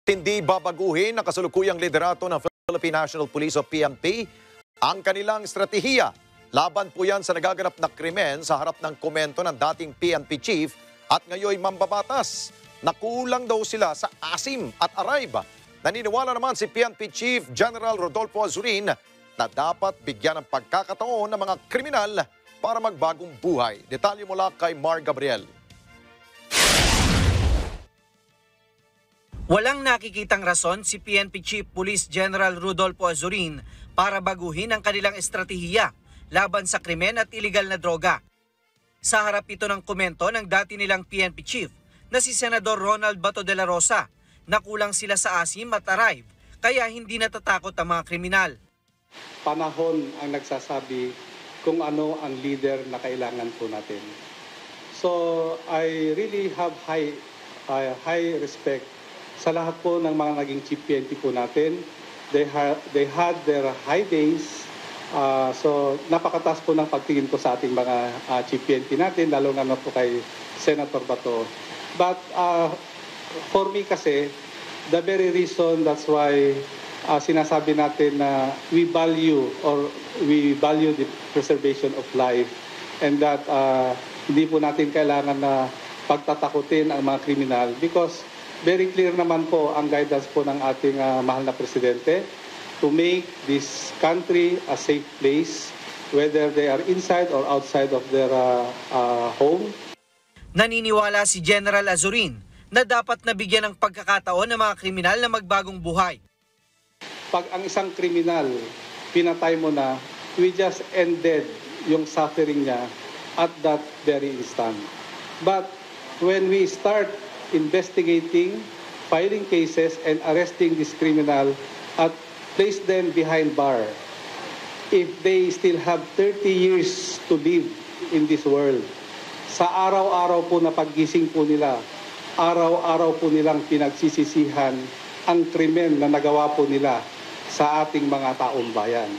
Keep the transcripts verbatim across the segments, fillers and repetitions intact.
Hindi babaguhin ng kasalukuyang liderato ng Philippine National Police o P N P ang kanilang estratehiya. Laban po yan sa nagaganap na krimen sa harap ng komento ng dating P N P chief at ngayon mambabatas. Nakulang daw sila sa asim at arayba. Naniniwala naman si P N P Chief General Rodolfo Azurin na dapat bigyan ng pagkakataon ng mga kriminal para magbagong buhay. Detalye mula kay Mar Gabriel. Walang nakikitang rason si P N P Chief Police General Rodolfo Azurin para baguhin ang kanilang estratehiya laban sa krimen at iligal na droga. Sa harap ito ng komento ng dati nilang P N P Chief na si Senador Ronald Bato de la Rosa, nakulang sila sa asim at arrive kaya hindi natatakot ang mga kriminal. Panahon ang nagsasabi kung ano ang leader na kailangan po natin. So I really have high, uh, high respect sa lahat po ng mga naging Chief P N P po natin. They, ha they had their high days. Uh, so napakataas po ng pagtingin ko sa ating mga uh, Chief P N P natin, lalo na po kay Senator Bato. But uh, for me kasi, the very reason that's why uh, sinasabi natin na we value or we value the preservation of life and that uh, hindi po natin kailangan na pagtatakutin ang mga kriminal because very clear naman po ang guidance po ng ating uh, mahal na presidente to make this country a safe place whether they are inside or outside of their uh, uh, home. Naniniwala si General Azurin na dapat nabigyan ng pagkakataon ng mga kriminal na magbagong buhay. Pag ang isang kriminal, pinatay mo na, we just ended yung suffering niya at that very instant. But when we start investigating, filing cases, and arresting this criminal at place them behind bar, if they still have thirty years to live in this world, sa araw-araw po na paggising po nila, araw-araw po nilang pinagsisisihan ang krimen na nagawa po nila sa ating mga taong bayan.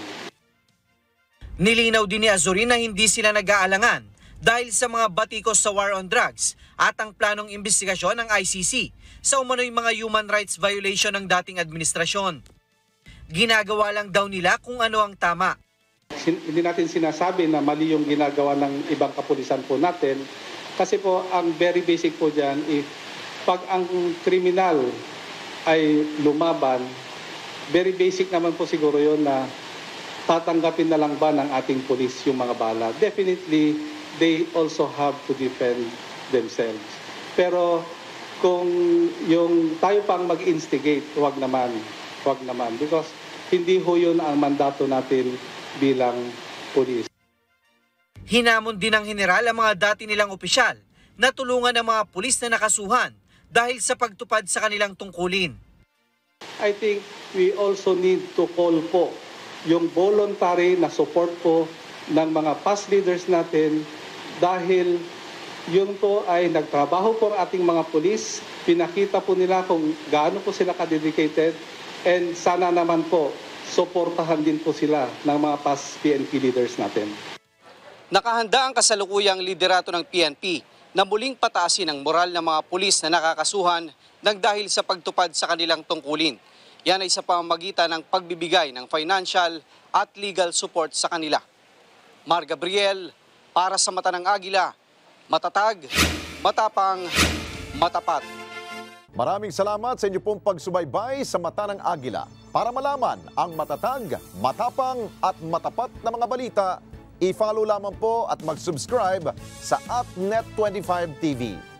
Nilinaw din ni Azurin na hindi sila nag-aalangan dahil sa mga batikos sa war on drugs at ang planong investigasyon ng I C C sa umano'y mga human rights violation ng dating administrasyon. Ginagawa lang daw nila kung ano ang tama. Hindi natin sinasabi na mali yung ginagawa ng ibang kapulisan po natin kasi po ang very basic po dyan, if pag ang kriminal ay lumaban, very basic naman po siguro yun na tatanggapin na lang ba ng ating pulis yung mga bala. Definitely, they also have to defend themselves. Pero kung yung tayo pang mag-instigate, wag naman. Wag naman. Because hindi ho yun ang mandato natin bilang pulis. Hinamon din ng general ang mga dati nilang opisyal na tulungan ang mga pulis na nakasuhan dahil sa pagtupad sa kanilang tungkulin. I think we also need to call po yung voluntary na support po ng mga past leaders natin dahil yun po ay nagtrabaho po ang ating mga pulis, pinakita po nila kung gaano po sila ka-dedicated and sana naman po suportahan din po sila ng mga past P N P leaders natin. Nakahanda ang kasalukuyang liderato ng P N P na muling pataasin ang moral ng mga pulis na nakakasuhan ng dahil sa pagtupad sa kanilang tungkulin. Yan ay sa pamamagitan ng pagbibigay ng financial at legal support sa kanila. Mar Gabriel, para sa Mata ng Agila, matatag, matapang, matapat. Maraming salamat sa inyo pong pagsubaybay sa Mata ng Agila. Para malaman ang matatag, matapang at matapat na mga balita, i-follow lamang po at mag-subscribe sa at net twenty-five T V.